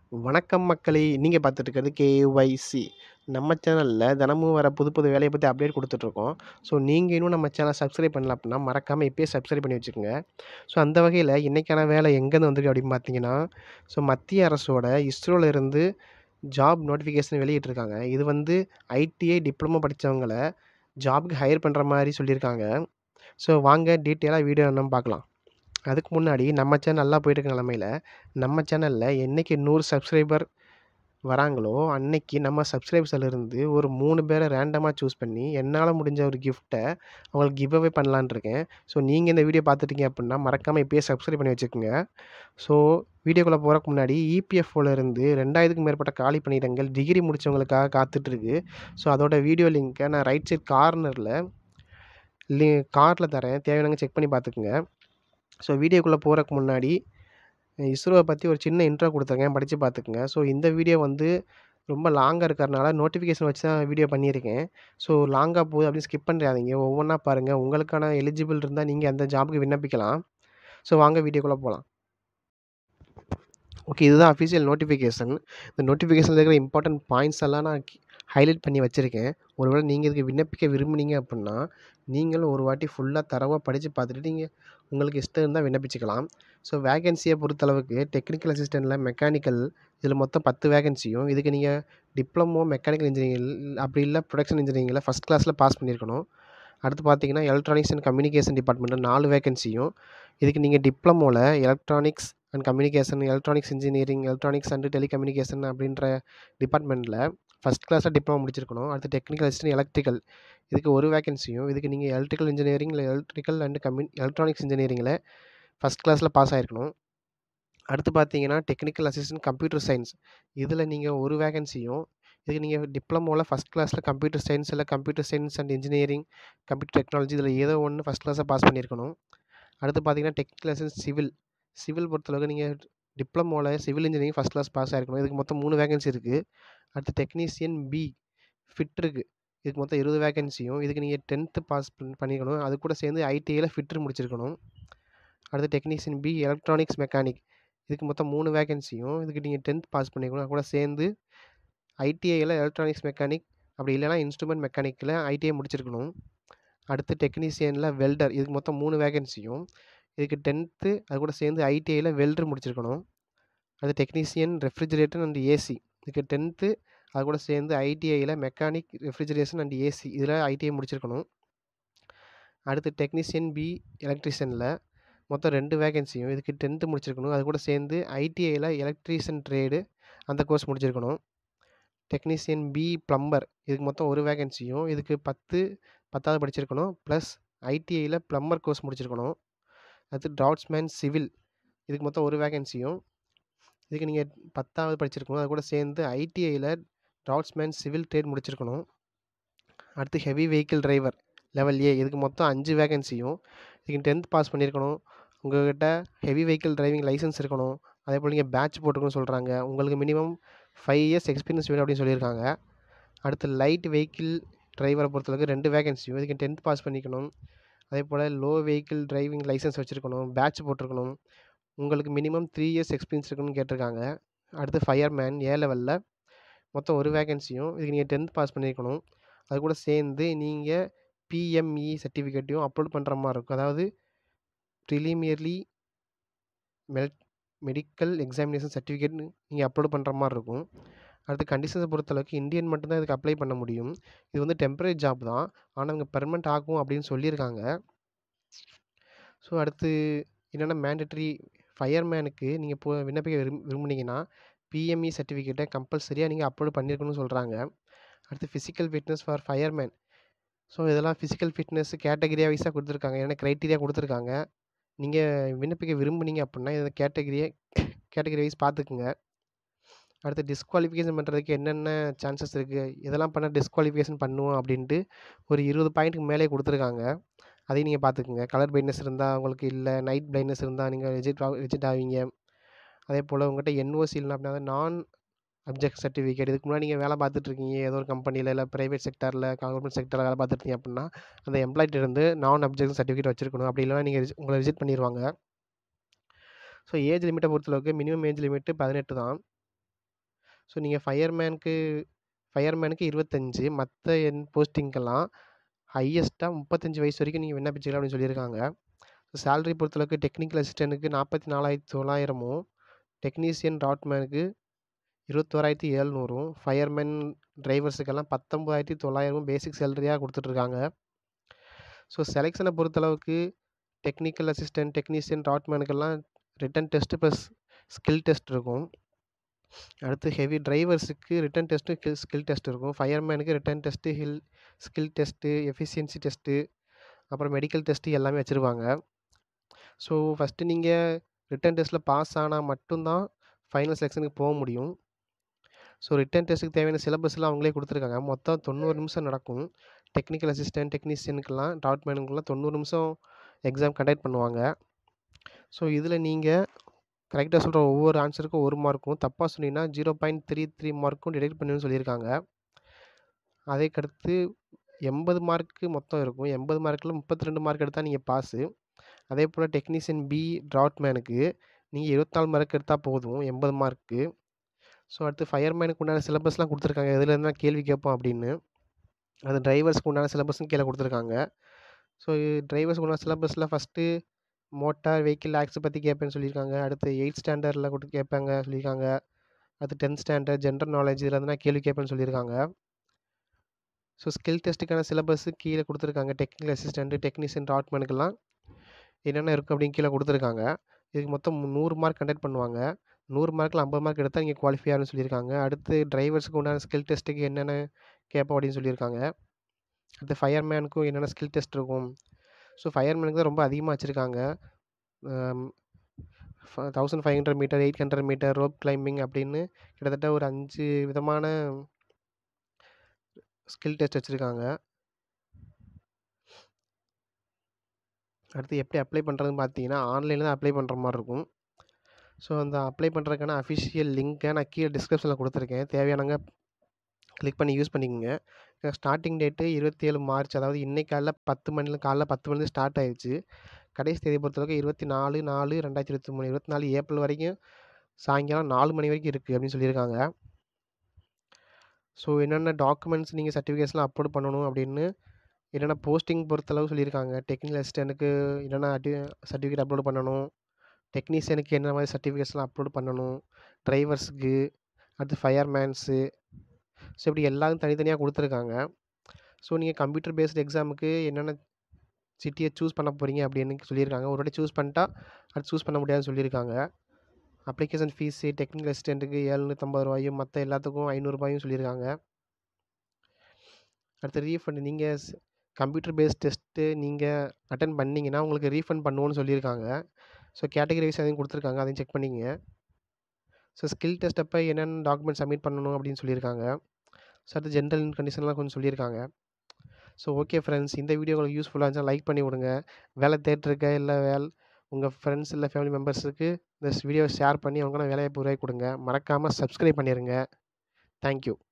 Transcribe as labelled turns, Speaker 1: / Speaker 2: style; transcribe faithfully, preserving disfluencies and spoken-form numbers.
Speaker 1: வணக்கம் மக்களே! நீங்க பார்த்துட்டு இருக்கிறது கேஒய்சி. நம்ம சேனல்ல தினமும் வர புது புது வேலைய பத்தி அப்டேட் குடுத்துட்ருக்கோம். ஸோ நீங்க இன்னும் நம்ம சேனல சப்ஸ்கிரைப் பண்ணல அப்டின்னா, மறக்காம இப்பயே சப்ஸ்கிரைப் பண்ணி வச்சுக்கங்க. ஸோ அந்த வகையில இன்னைக்கான வேலை எங்கேருந்து வந்திருக்கு அப்டின்னு பார்த்தீங்கன்னா, ஸோ மத்திய அரசோட இஸ்ரோல இருந்து ஜாப் நோட்டிஃபிகேஷன் வெளியிட்டிருக்காங்க. இது வந்து ஐடிஐ டிப்ளமோ படிச்சவங்கள ஜாப்க்கு ஹையர் பண்ற மாரி சொல்லியிருக்காங்க. ஸோ வாங்க டீட்டெயிலா வீடியோ என்னன்னு பார்க்கலாம். அதுக்கு முன்னாடி நம்ம சேனல் நல்லா போயிட்டு இருக்க நிலமையில, நம்ம சேனல்ல என்னைக்கு நூறு சப்ஸ்கிரைபர் வராங்களோ, அன்னைக்கு நம்ம சப்ஸ்கிரைபர்ஸ்லருந்து ஒரு மூணு பேர ரேண்டமா சூஸ் பண்ணி, என்னால முடிஞ்ச ஒரு கிஃப்ட்ட அவங்களுக்கு கிவ் அவே பண்ணலான்னு இருக்கேன். ஸோ நீங்க இந்த வீடியோ பார்த்துட்டீங்க அப்டின்னா, மறக்காம இப்பயே சப்ஸ்கிரைப் பண்ணி வச்சுக்கங்க. ஸோ வீடியோக்குள்ள போறதுக்கு முன்னாடி இபிஎஃப்ஓல இருந்து இரண்டாயிரத்துக்கும் மேற்பட்ட காலி பணியிடங்கள் டிகிரி முடிச்சவங்களுக்காக காத்துட்டு இருக்கு. ஸோ அதோட வீடியோ லிங்க்க நான் ரைட் சைட் கார்னர்ல லி கார்ட்ல தரேன். தேவையானவங்க செக் பண்ணி பார்த்துக்கங்க. ஸோ வீடியோக்குள்ள போறதுக்கு முன்னாடி இஸ்ரோவ பத்தி ஒரு சின்ன இன்ட்ரோ குடுத்துருக்கேன். படிச்சு பார்த்துக்கங்க. ஸோ இந்த வீடியோ வந்து ரொம்ப லாங்கா இருக்கிறனால நோட்டிஃபிகேஷன் வச்சு தான் வீடியோ பண்ணியிருக்கேன். ஸோ லாங்கா போகுது அப்படின்னு ஸ்கிப் பண்ணிறாதீங்க. ஒவ்வொன்னா பாருங்க. உங்களுக்கான எலிஜிபிள் இருந்தா நீங்க அந்த ஜாப்க்கு விண்ணப்பிக்கலாம். ஸோ வாங்க வீடியோக்குள்ள போலாம். ஓகே. இதுதான் அஃபிஷியல் நோட்டிஃபிகேஷன். இந்த நோட்டிஃபிகேஷன்ல இருக்கிற இம்பார்ட்டன்ட் பாயிண்ட்ஸ் எல்லாம் நான் கி ஹைலைட் பண்ணி வச்சிருக்கேன். ஒருவேளை நீங்க இதுக்கு விண்ணப்பிக்க விரும்புனீங்க அப்புட்ன்னா, நீங்களும் ஒரு வாட்டி ஃபுல்லா தரோவா படிச்சு பார்த்துட்டு, நீங்க உங்களுக்கு இஷ்டம் இருந்தா விண்ணப்பிச்சுக்கலாம். ஸோ வேகன்சிய பொறுத்தளவுக்கு டெக்னிக்கல் அசிஸ்டன்ட்ல மெக்கானிக்கல் இதில மொத்தம் பத்து வேகன்சியும், இதுக்கு நீங்க டிப்ளமோ மெக்கானிக்கல் இன்ஜினியரிங் அப்படி இல்ல புரொடக்ஷன் இன்ஜினியரிங்ல ஃபர்ஸ்ட் கிளாஸ்ல பாஸ் பண்ணியிருக்கணும். அடுத்து பார்த்தீங்கன்னா, எலக்ட்ரானிக்ஸ் அண்ட் கம்யூனிகேஷன் டிபார்ட்மெண்ட்ல நாலு வேகன்சியும், இதுக்கு நீங்க டிப்ளமோல electronics and communication, electronics engineering, electronics and telecommunication அப்படின்ற டிபார்ட்மெண்ட்ல ஃபர்ஸ்ட் கிளாஸ்ல டிப்ளமோ முடிச்சிருக்கணும். அடுத்து டெக்னிக்கல் அசிஸ்டன்ட் எலக்ட்ரிக்கல் இதுக்கு ஒரு வேகன்சியும், இதுக்கு நீங்க எலக்ட்ரிக்கல் இன்ஜினியரிங் இல்ல எலக்ட்ரிக்கல் அண்ட் கம்யூன் எலக்ட்ரானிக்ஸ் இன்ஜினியரிங்ல ஃபர்ஸ்ட் கிளாஸ்ல பாஸ் ஆயிருக்கணும். அடுத்து பார்த்தீங்கன்னா, டெக்னிக்கல் அசிஸ்டன்ட் கம்ப்யூட்டர் சயன்ஸ் இதில நீங்க ஒரு வேகன்சியும், இதுக்கு நீங்க டிப்ளமோல ஃபர்ஸ்ட் கிளாஸ்ல கம்ப்யூட்டர் சயன்ஸ் இல்ல computer science and engineering, computer technology இதில ஏதோ ஒண்ணு ஃபர்ஸ்ட் கிளாஸ்ல பாஸ் பண்ணியிருக்கணும். அடுத்து பார்த்தீங்கன்னா, டெக்னிக்கல் அசிஸ்டன்ட் சிவில் சிவில் பொறுத்தளவுக்கு நீங்க டிப்ளமோல civil engineering first class pass ஆயிருக்கணும். இதுக்கு மொத்தம் மூணு வேகன்சி இருக்கு. அடுத்து டெக்னீசியன் பி ஃபிட்டருக்கு இதுக்கு மொத்தம் இருபது வேகன்சியும், இதுக்கு நீங்க டென்த் பாஸ் பண் பண்ணியிருக்கணும். அது கூட சேர்ந்து ஐடிஐல ஃபிட்டர் முடிச்சிருக்கணும். அடுத்து டெக்னீசியன் பி எலக்ட்ரானிக்ஸ் மெக்கானிக் இதுக்கு மொத்தம் மூணு வேகன்சியும், இதுக்கு நீங்க டென்த் பாஸ் பண்ணியிருக்கணும். அது கூட சேர்ந்து ஐடிஐல எலக்ட்ரானிக்ஸ் மெக்கானிக் அப்படி இல்லைனா இன்ஸ்ட்ருமென்ட் மெக்கானிக்ல ஐடிஐ முடிச்சிருக்கணும். அடுத்து டெக்னீசியன்ல வெல்டர் இதுக்கு மொத்தம் மூணு வேகன்சியும், இதுக்கு டென்த்து அது கூட சேர்ந்து ஐடிஐல வெல்டர் முடிச்சிருக்கணும். அடுத்து டெக்னீசியன் ரெஃப்ரிஜரேட்டர் அண்ட் ஏசி இதுக்கு டென்த்து அது கூட சேர்ந்து ஐடிஐல மெக்கானிக் ரெஃப்ரிஜரேஷன் அண்ட் ஏசி இதில ஐடிஐ முடிச்சிருக்கணும். அடுத்து டெக்னீசியன் பி எலக்ட்ரீஷியன்ல மொத்தம் ரெண்டு வேகன்சியும், இதுக்கு டென்த் முடிச்சிருக்கணும். அது கூட சேர்ந்து ஐடிஐல எலக்ட்ரீஷியன் ட்ரேடு அந்த கோர்ஸ் முடிச்சிருக்கணும். டெக்னீசியன் பி பிளம்பர் இதுக்கு மொத்தம் ஒரு வேகன்சியும், இதுக்கு பத்து பத்தாவது படிச்சிருக்கணும். ப்ளஸ் ஐடிஐல பிளம்பர் கோர்ஸ் முடிச்சிருக்கணும். அடுத்து டிராஃப்ட்ஸ்மேன் சிவில் இதுக்கு மொத்தம் ஒரு வேகன்சியும், இதுக்கு நீங்க பத்தாவது படிச்சிருக்கணும். அது கூட சேர்ந்து ஐடிஐல டிராஃப்ட்ஸ்மேன் சிவில் ட்ரேட் முடிச்சிருக்கணும். அடுத்து ஹெவி வெஹிக்கிள் டிரைவர் லெவல் ஏ இதுக்கு மொத்தம் அஞ்சு வேகன்சியும், இதுக்கு டென்த் பாஸ் பண்ணியிருக்கணும். உங்ககிட்ட ஹெவி வெஹிக்கிள் டிரைவிங் லைசென்ஸ் இருக்கணும். அதேபோல் நீங்க பேட்ச் போட்டுருக்கணும்னு சொல்றாங்க. உங்களுக்கு மினிமம் ஃபைவ் இயர்ஸ் எக்ஸ்பீரியன்ஸ் வேணும் அப்படின்னு சொல்லியிருக்காங்க. அடுத்து லைட் வெஹிக்கிள் டிரைவரை பொறுத்தளவுக்கு ரெண்டு வேகன்சியும், இதுக்கு டென்த் பாஸ் பண்ணிக்கணும். அதேபோல் லோ வெஹிக்கிள் டிரைவிங் லைசென்ஸ் வச்சிருக்கணும். பேட்ச் போட்டிருக்கணும். உங்களுக்கு மினிமம் த்ரீ இயர்ஸ் எக்ஸ்பீரியன்ஸ் இருக்கணும்னு கேட்டிருக்காங்க. அடுத்து ஃபயர்மேன் ஏ லெவல்ல மொத்தம் ஒரு வேகன்சியும், இதுக்கு நீங்க டென்த் பாஸ் பண்ணியிருக்கணும். அது கூட சேர்ந்து நீங்க பிஎம்இ சர்டிஃபிகேட்டையும் அப்லோட் பண்ற மாரி இருக்கும். அதாவது ப்ரிலிமியர்லி மெல் மெடிக்கல் எக்ஸாமினேஷன் சர்டிஃபிகேட் நீங்க அப்லோட் பண்ற மாரி இருக்கும். அடுத்து கண்டிஷன்ஸை பொறுத்தளவுக்கு இந்தியன் மட்டும் தான் இதுக்கு அப்ளை பண்ண முடியும். இது வந்து டெம்பரரி ஜாப் தான். ஆனா இவங்க பெர்மனன்ட் ஆக்கும் அப்படின்னு சொல்லியிருக்காங்க. ஸோ அடுத்து என்னென்னா மேண்டேட்டரி ஃபயர்மேனுக்கு நீங்க போ விண்ணப்பிக்க விரும் விரும்புனீங்கன்னா, பிஎம்இ சர்டிஃபிகேட்டை கம்பல்சரியா நீங்க அப்லோட் பண்ணியிருக்கணும்னு சொல்றாங்க. அடுத்து physical fitness for fireman so இதெல்லாம் ஃபிசிக்கல் ஃபிட்னஸ் கேட்டகரியா வைஸா குடுத்துருக்காங்க. என்னென்ன கிரைட்டீரியா குடுத்துருக்காங்க. நீங்க விண்ணப்பிக்க விரும்புனீங்க அப்புட்ன்னா, இத கேட்டகரிய கேட்டகரி வைஸ் பார்த்துக்குங்க. அடுத்து டிஸ்குவாலிஃபிகேஷன் பண்ணுறதுக்கு என்னென்ன சான்சஸ் இருக்கு, இதெல்லாம் பண்ணா டிஸ்குவாலிஃபிகேஷன் பண்ணுவோம் அப்படின்ட்டு ஒரு இருபது பாயிண்ட்டுக்கு மேலேயே குடுத்துருக்காங்க. அதையும் நீங்க பார்த்துக்குங்க. கலர் பிளைண்ட்னஸ் இருந்தா உங்களுக்கு இல்ல, நைட் பிளைண்ட்னஸ் இருந்தா நீங்க ரிஜெக்ட் ஆ ரிஜெக்ட் ஆவீங்க. அதேபோல உங்ககிட்ட என்ஓசி இல்ல அப்படின்னா நான் அப்ஜெக்ட் சர்டிஃபிகேட் இதுக்கு முன்னாடி நீங்க வேலை பார்த்துட்டு இருக்கீங்க. ஏதோ ஒரு கம்பெனில இல்ல பிரைவேட் செக்டார்ல, கவர்மெண்ட் செக்டார்ல வேலை பார்த்துட்டு இருக்கீங்க அப்படின்னா, அந்த எம்ப்ளாயிட்ட இருந்து நான் அப்ஜெக்ட் சர்டிஃபிகேட் வச்சிருக்கணும். அப்படி இல்லன்னா நீங்க ரிஜ் உங்கள ரிஜெக்ட் பண்ணிருவாங்க. ஸோ ஏஜ் லிமிட்ட பொறுத்தளவுக்கு மினிமம் ஏஜ் லிமிட் பதினெட்டு தான். ஸோ நீங்கள் ஃபயர்மேனுக்கு ஃபயர்மேனுக்கு இருபத்தஞ்சு, மற்ற என் போஸ்டிங்க்கெல்லாம் ஹையஸ்ட்டாக முப்பத்தஞ்சு வயசு வரைக்கும் நீங்கள் விண்ணப்பிச்சுக்கலாம் அப்படின்னு சொல்லியிருக்காங்க. சேலரி பொறுத்தளவுக்கு டெக்னிக்கல் அசிஸ்டண்ட்டுக்கு நாற்பத்தி நாலாயிரத்தி தொள்ளாயிரமும், டெக்னீஷியன் ராட்மேனுக்கு இருபத்தோராயிரத்தி எழுநூறும், ஃபயர்மேன் டிரைவர்ஸுக்கெல்லாம் பத்தொம்பதாயிரத்தி தொள்ளாயிரமும் பேசிக் சேலரியாக கொடுத்துட்ருக்காங்க. ஸோ செலெக்ஷனை பொறுத்தளவுக்கு டெக்னிக்கல் அசிஸ்டன்ட், டெக்னீஷியன், ராட்மேனுக்கெல்லாம் written test plus skill test இருக்கும். அடுத்து ஹெவி டிரைவர்ஸுக்கு ரிட்டன் டெஸ்ட்டு கில் ஸ்கில் டெஸ்ட் இருக்கும். ஃபயர்மேனுக்கு ரிட்டன் டெஸ்ட்டு, ஹில் ஸ்கில் டெஸ்ட்டு, எஃபிஷியன்சி டெஸ்ட்டு, அப்புறம் மெடிக்கல் டெஸ்ட்டு எல்லாமே வச்சுருவாங்க. ஸோ ஃபஸ்ட்டு நீங்கள் ரிட்டன் டெஸ்ட்டில் பாஸ் ஆனால் மட்டும்தான் ஃபைனல் செலெக்ஷனுக்கு போக முடியும். ஸோ ரிட்டன் டெஸ்ட்டுக்கு தேவையான சிலபஸ்லாம் அவங்களே கொடுத்துருக்காங்க. மொத்தம் தொண்ணூறு நிமிஷம் நடக்கும். டெக்னிக்கல் அசிஸ்டன்ட், டெக்னீஷியனுக்கெல்லாம், ராட்மேனுக்கெல்லாம் தொண்ணூறு நிமிஷம் எக்ஸாம் கண்டக்ட் பண்ணுவாங்க. ஸோ இதில் நீங்கள் கரெக்டாக சொல்கிற ஒவ்வொரு ஆன்சருக்கும் ஒரு மார்க்கும், தப்பாக சொன்னீங்கன்னா ஜீரோ பாயிண்ட் த்ரீ த்ரீ மார்க்கும் டிடெக்ட் பண்ணுன்னு சொல்லியிருக்காங்க. அதேக்கடுத்து எண்பது மார்க்கு மொத்தம் இருக்கும். எண்பது மார்க்கில் முப்பத்தி ரெண்டு மார்க் எடுத்தால் நீங்கள் பாஸு. அதே போல் டெக்னீஷியன் பி, ராட்மேனுக்கு நீங்கள் இருபத்தி நாலு மார்க் எடுத்தால் போதும், எண்பது மார்க்கு. ஸோ அடுத்து ஃபயர்மேனுக்கு உண்டான சிலபஸ்லாம் கொடுத்துருக்காங்க, எதில் இருந்தால் கேள்வி கேட்போம் அப்படின்னு. அது டிரைவர்ஸ்க்கு உண்டான சிலபஸும் கீழே கொடுத்துருக்காங்க. ஸோ டிரைவர்ஸ்க்கு உண்டான சிலபஸில் ஃபஸ்ட்டு மோட்டார் வெஹிக்கிள் ஆக்ட்ஸ் பற்றி கேட்பேன்னு சொல்லியிருக்காங்க. அடுத்து எயிட் ஸ்டாண்டர்டில் கொடுத்து கேட்பாங்க சொல்லியிருக்காங்க. அடுத்து டென்த் ஸ்டாண்டர்ட் ஜென்ரல் நாலேஜ் இதில் இருந்தால் கேள்வி கேட்பேன்னு சொல்லியிருக்காங்க. ஸோ ஸ்கில் டெஸ்ட்டுக்கான சிலபஸ்ஸு கீழே கொடுத்துருக்காங்க. டெக்னிக்கல் அசிஸ்டண்ட்டு, டெக்னீஷியன், ராட்மேனுக்கெல்லாம் என்னென்ன இருக்குது அப்படின்னு கீழே கொடுத்துருக்காங்க. இதுக்கு மொத்தம் நூறு மார்க் கண்டக்ட் பண்ணுவாங்க. நூறு மார்க்கில் ஐம்பது மார்க் எடுத்தால் நீங்கள் குவாலிஃபை ஆகுன்னு சொல்லியிருக்காங்க. அடுத்து டிரைவர்ஸுக்கு உண்டான ஸ்கில் டெஸ்ட்டுக்கு என்னென்ன கேட்போம் அப்படின்னு சொல்லியிருக்காங்க. அடுத்து ஃபயர்மேனுக்கும் என்னென்ன ஸ்கில் டெஸ்ட் இருக்கும். ஸோ ஃபயர்மேனுக்கு தான் ரொம்ப அதிகமாக வச்சுருக்காங்க. Thousand five hundred metre, eight hundred metre, rope climbing அப்படின்னு கிட்டத்தட்ட ஒரு அஞ்சு விதமான ஸ்கில் டெஸ்ட் வச்சுருக்காங்க. அடுத்து எப்படி அப்ளை பண்ணுறதுன்னு பார்த்தீங்கன்னா, ஆன்லைனில் தான் அப்ளை பண்ணுற மாதிரி இருக்கும். ஸோ அந்த அப்ளை பண்ணுறதுக்கான அஃபிஷியல் லிங்க்கை நான் கீழே டிஸ்கிரிப்ஷனில் கொடுத்துருக்கேன். தேவையானவங்க கிளிக் பண்ணி யூஸ் பண்ணிக்கோங்க. ஸ்டார்டிங் டேட்டு இருபத்தி ஏழு மார்ச், அதாவது இன்னைக்கு காலைல பத்து மணில காலைல பத்து மணிலேருந்து ஸ்டார்ட் ஆயிடுச்சு. கடைசி தேதி பொறுத்தளவுக்கு இருபத்தி நாலு நாலு ரெண்டாயிரத்தி இருபத்தி மூணு இருபத்தி நாலு ஏப்ரல் வரைக்கும் சாயங்காலம் நாலு மணி வரைக்கும் இருக்குது அப்படின்னு சொல்லியிருக்காங்க. ஸோ என்னென்ன டாக்குமெண்ட்ஸ் நீங்கள் சர்டிஃபிகேட்ஸ்லாம் அப்லோட் பண்ணணும் அப்படின்னு, என்னென்ன போஸ்டிங் பொறுத்தளவு சொல்லியிருக்காங்க. டெக்னிக்கல் அசிஸ்டண்ட்டுக்கு என்னென்ன அடி சர்டிஃபிகேட் அப்லோட் பண்ணணும், டெக்னீஷியனுக்கு என்ன மாதிரி சர்டிஃபிகேட்ஸ்லாம் அப்லோட் பண்ணணும், டிரைவர்ஸுக்கு, அடுத்து ஃபயர்மேன்ஸு, ஸோ இப்படி எல்லாரும் தனித்தனியாக கொடுத்துருக்காங்க. ஸோ நீங்கள் கம்ப்யூட்டர் பேஸ்டு எக்ஸாமுக்கு என்னென்ன சிட்டியை சூஸ் பண்ண போகிறீங்க அப்படின்னு சொல்லியிருக்காங்க. ஒரு வாட்டி சூஸ் பண்ணிட்டா அது சூஸ் பண்ண முடியாதுன்னு சொல்லியிருக்காங்க. அப்ளிகேஷன் ஃபீஸு டெக்னிக்கல் அசிஸ்டண்ட்டுக்கு எழுநூற்றம்பது ரூபாயும் மற்ற எல்லாத்துக்கும் ஐநூறுரூபாயும் சொல்லியிருக்காங்க. அடுத்து ரீஃபண்ட் நீங்கள் கம்ப்யூட்டர் பேஸ்ட் டெஸ்ட்டு நீங்கள் அட்டன் பண்ணிங்கன்னா உங்களுக்கு ரீஃபண்ட் பண்ணுவோன்னு சொல்லியிருக்காங்க. ஸோ கேட்டகரி வைஸ் அதையும் கொடுத்துருக்காங்க, அதையும் செக் பண்ணிக்கங்க. ஸோ ஸ்கில் டெஸ்ட் அப்போ என்னென்ன டாக்குமெண்ட் சப்மிட் பண்ணணும் அப்படின்னு சொல்லியிருக்காங்க. ஸோ அடுத்து ஜென்ரல் கண்டிஷன்லாம் கொஞ்சம் சொல்லியிருக்காங்க. ஸோ ஓகே ஃப்ரெண்ட்ஸ், இந்த வீடியோ உங்களுக்கு யூஸ்ஃபுல்லாக இருந்துச்சுன்னா லைக் பண்ணி விடுங்க. வேலை தேடிருக்க இல்லை வேல் உங்கள் ஃப்ரெண்ட்ஸ் இல்லை ஃபேமிலி மெம்பர்ஸுக்கு இந்த வீடியோவை ஷேர் பண்ணி அவங்களும் வேலைவாய்ப்பு உருவாக்கி கொடுங்க. மறக்காமல் சப்ஸ்கிரைப் பண்ணிடுங்க. தேங்க்யூ.